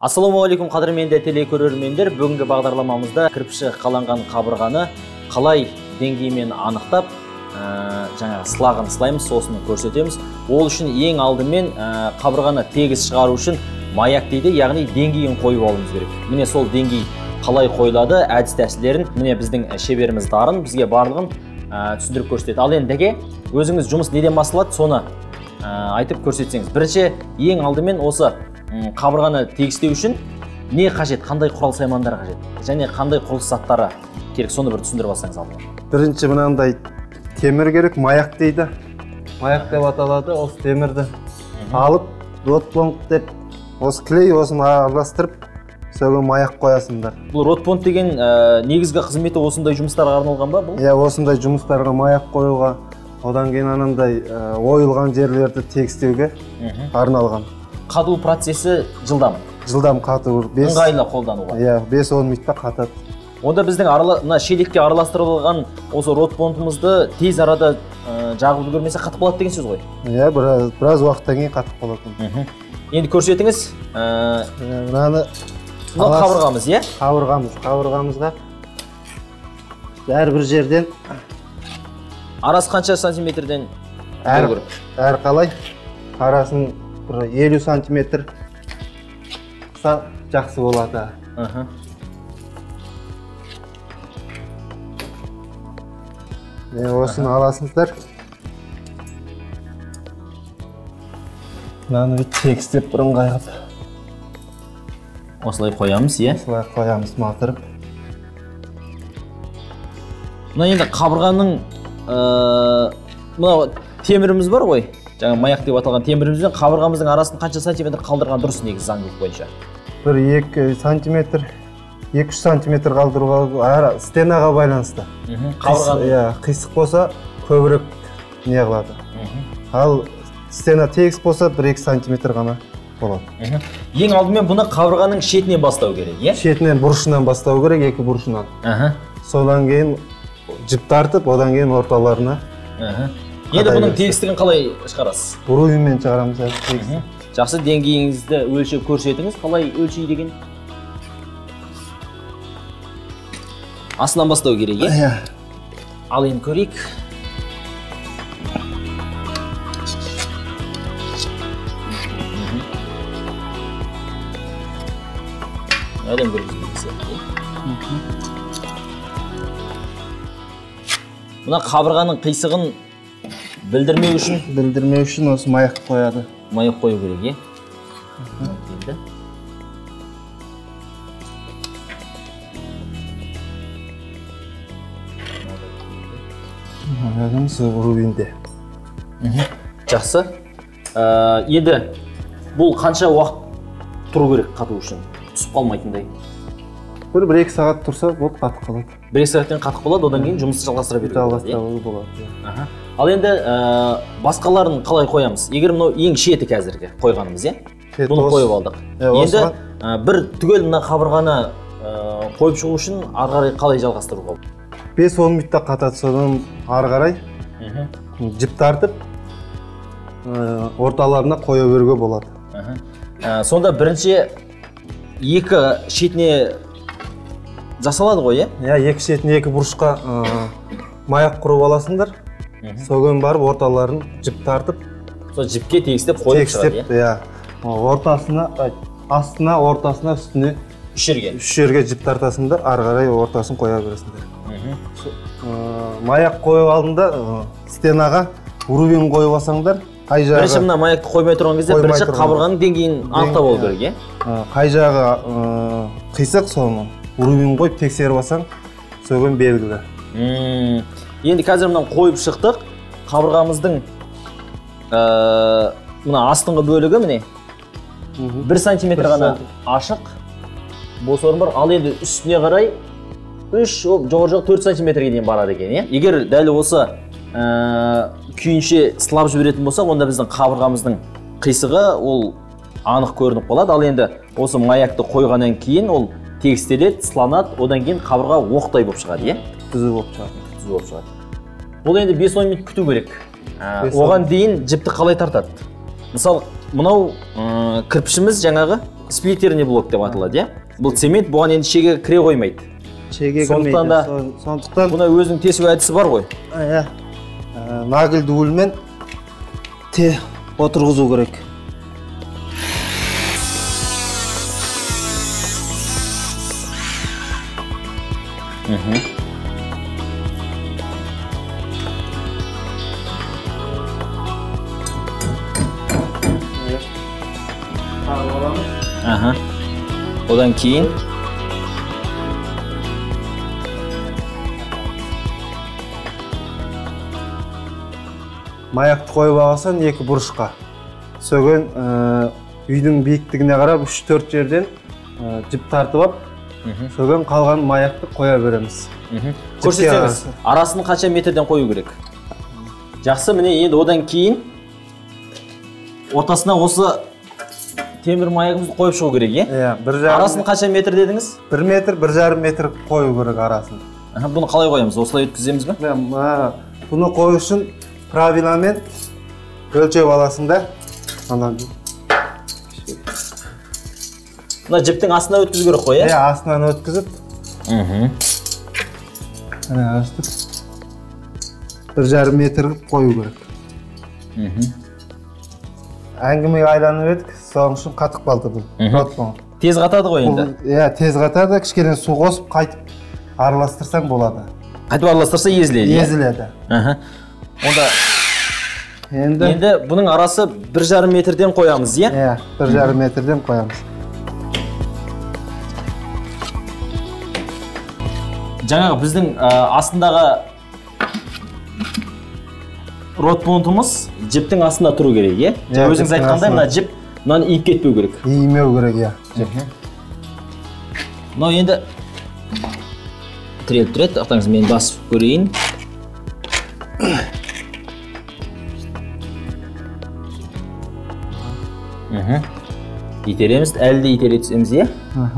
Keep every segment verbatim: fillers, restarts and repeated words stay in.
Ассалаумағалейкум қадірменді телекөрермендер. Бүгінгі бағдарламамызда кірпіші қаланған қабырғаны қалай деңгеймен анықтап, жаңағы сылағын сылаймыз, сосын көрсетеміз. Ол үшін ең алдымен қабырғаны тегіс шығару үшін маяк дейді, яғни деңгейін қойып алуымыз керек. Міне сол деңгей қалай қойылады, әдіс тәсілдерін міне біздің шеберіміз Дарын бізге барлығын түсіндіріп көрсетеді. Ал ендіге өзіңіз жұмыс неден басталады, соны айтып көрсетсеңіз. Бірінші, ең алдымен осы қабырғаны тегістеу үшін не қажет, қандай құрал саймандар қажет, және қандай құрылыс заттары керек, соны бір түсіндіріп алсаңыз алдымен. Бірінші мынандай темір керек, маяк дейді. Маяк деп аталады. Осы темірді алып, ротпонт деп, осы клей осыны араластырып, соған маяк қоясыңдар. Бұл ротпонт деген негізгі қызметі осындай жұмыстарға арналған ба бұл? Иә, осындай жұмыстарға маяк қоюға, одан кейін анандай ойылған жерлерді тегістеуге арналған. Қату процесі жылдам. Жылдам қату. Ыңғайлы қолдануға. Иә, бес он минутта қатады. Онда біздің шелекке араластырылған осы ротпонтымызды тез арада жағып үлгермесе қатып қалады деген сөз ғой. Иә, біраз уақыттан кейін қатып қалады. Енді көрсетіңіз. Мынаны қабырғамыз, иә? Қабырғамыз. Қабырғамызға әрбір жерден арасы қанша сантиметрден әр қалай арасын елу сантиметр жақсы болады. Осыны аласыңыздар. Мынаны тегістеп бірыңғай қылып. Осылай қоямыз, иә? Осылай қоямыз, матырып. Мына енді қабырғаның мына теміріміз бар ғой, жаңа маяк деп аталған темірімізбен қабырғамыздың арасын қанша сантиметр қалдырған дұрыс негізі заңдылық бойынша? бір екі сантиметр, екі үш сантиметр қалдыруға, стенаға байланысты. Қисық болса көбірек не қылады. Ал стена тегіс болса бір екі сантиметр ғана болады. Ең алдымен бұны қабырғаның шетінен бастау керек, е? Шетінен, бұрышынан бастау керек, екі бұрышынан. Содан кейін жіп тартып, одан кейін орталарына. Енді бұның тегістігін қалай шығарасыз? Рувиммен шығарамыз. Жақсы, деңгейіңізді өлшеп көрсетіңіз, қалай өлшей деген? Астынан бастау керек, е? Ал енді көрейік. Әдем көргізбейсіз. Мұна қабырғаның қисығын білдірмеу үшін? Білдірмеу үшін осы маяк қояды. Маяк қою керек, е? Маягымыз рубинде. Жақсы. Енді бұл қанша уақыт тұру керек қату үшін? Түсіп қалмайтындай? Бір екі сағат тұрса, бұл қатып қалады. бір екі сағаттен қатып қалады, одан кейін жұмысты жалғастыра беруге болады. Жалғастыра болады. Ал енді басқаларын қалай қоямыз? Егер мынау ең шеті қазіргі қойғанымыз, е? Бұны қойып алдық. Енді бір түгел мына қабырғаны қойып шығу үшін ары қарай қалай жалғастыруға? бес он минутта қатады, содан ары қарай жіп тартып орталарына қоя беруге болады. Сонда бірінші екі шетіне жасалады ғой, е? Иә, екі шетіне екі бұрышқа маяк құрып аласыңдар. Соған барып орталарын жіп тартып, сол жіпке тегістеп қойып шығады, е? Ортасына, астына, ортасына, үстіне үш жерге. Үш жерге жіп тартасыңдар, ары қарай ортасын қоя бересіңдер. Маяк қойып алдында стенаға рубин қойып алсаңдар, қай жағы... Бірінші мына маякты қоймай тұрған кезде бірінші қабырғаның деңгейін анықтап алу керек, е? Қай жағы қисық, соны рубин қойып тексеріп алсаң, соған белгілі. Енді қазір мұнан қойып шықтық, қабырғамыздың мына астыңғы бөлігі міне бір сантиметр ғана ашық, бос орын бар. Ал енді үстіне қарай үш, жоғары-жоғы төрт сантиметрге дейін барады екен, е? Егер дәл осы күйінше сылап жіберетін болсақ, онда біздің қабырғамыздың қисығы ол анық көрініп қалады. Ал енді осы маякты қойғаннан кейін ол тегістеледі, сыланады, одан кейін қабырға оқтай болып шығады, е? Түзу болып шығады. Түзу болып шығады. Ол енді бес он минут күту керек. Оған дейін жіпті қалай тартады? Мысалы, мынау кірпішіміз жаңағы сплиттерный блок деп аталады, иә? Бұл цемент бұған енді шеге кіре қоймайды. Шеге сондықтан да сондықтан бұна өзінің тесу әдісі бар ғой. Иә. Нагель дулмен те отырғызу керек. Мхм. Аха. Одан кейін маякты қойып алсаң екі бұрышқа. Сөгін үйдің биіктігіне қарап үш төрт жерден жіп тартып алып, сөгін қалған маякты қоя береміз. Көрсетсеңіз, арасын қанша метрден қою керек? Жақсы, міне енді одан кейін ортасына осы темір маягымызды қойып шығу керек, е? Иә. Арасын қанша метр дедіңіз? бір метр, бір жарым метр қою керек арасын. Бұны қалай қоямыз? Осылай өткіземіз бе? Бұны қою үшін правиламен өлшеп аласың да. Мына жіптің астына өткізу керек қой, е? Иә, астынан өткізіп. бір жарым метр қою керек. Әңгімеге айланып едік, соның үшін қатық балды бұл. Тез қатады ғой енді? Иә, тез қатады, кішкене су қосып, қайтып араластырсаң болады. Қайтып араластырса езіледі? Езіледі. Онда енді бұның арасы бір жарым метрден қоямыз, е? Иә, бір жарым метрден қоямыз. Жаңағы біздің астындағы ротпунтымыз жіптің астында тұру керек, е? Өзіңіз айтқандай, мына жіп мынаны иіп кетпеу керек. Иімеу керек, е. Мынау енді тіреліп тұреді, ақтаңыз мен басып көрейін. Итереміз, әлі де итере түсеміз, е?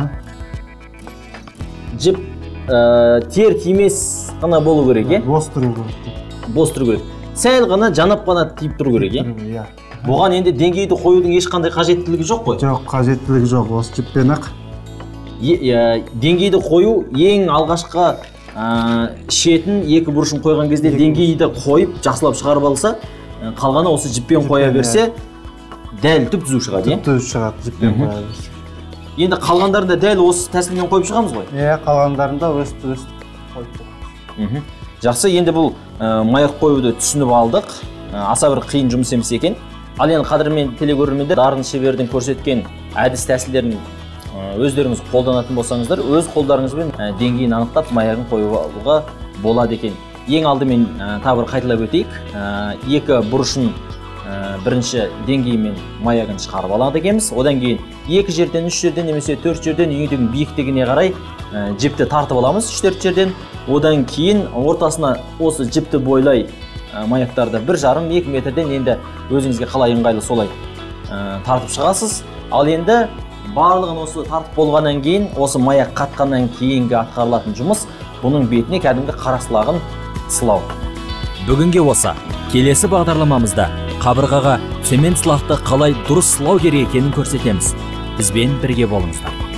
Жіп тер тимес ғана болу керек, е? Бос тұру керек. Бос тұру керек. Сәл ғана жанап қана тиіп тұру керек, е? Бұған енді деңгейді қоюдың ешқандай қажеттілігі жоқ қой? Жоқ, қажеттілігі жоқ, осы жіппен ақ. Деңгейді қою ең алғашқы шетін екі бұрышын қойған кезде деңгейді қойып, жақсылап шығарып алса, қалғаны осы жіппен қоя берсе, дәл түп-түзу шығады, е? Түп-түзу шығады, жіппен қоя берсе. Енді қалғандарында дәл осы тәсілмен қойып шығамыз ғой? Е, қалғандарында өстіп-өстіп қойып тұрмыз. Жақсы, енді бұл маяқ қоюды түсініп алдық. Аса бір қиын жұмыс емес екен. Ал енді қадірмен телекөрермендер дарын шебердің көрсеткен әдіс тәсілдерін өздеріңіз қолданатын болсаңыздар, өз қолдарыңызбен деңгейін анықтап маяғын қоюға болады екен. Ең алдымен тағы бір қайталап өтейік. Екі бұрышын бірінші деңгеймен маягын шығарып алады екенбіз. Одан кейін екі жерден, үш жерден немесе төрт жерден үйдің биіктігіне қарай жіпті тартып аламыз, үш төрт жерден. Одан кейін ортасына осы жіпті бойлай маяқтарды бір жарым екі метрден енді өзіңізге қалай ыңғайлы солай тартып шығасыз. Ал енді барлығын осы тартып болғаннан кейін, осы маяқ қатқаннан кейінгі атқарылатын жұмыс бұның бетіне кәдімгі қарасылағын сылау. Бүгінге осы. Келесі бағдарламамызда қабырғаға цемент сылақты қалай дұрыс сылау керек екенін көрсетеміз. Бізбен бірге болыңыздар.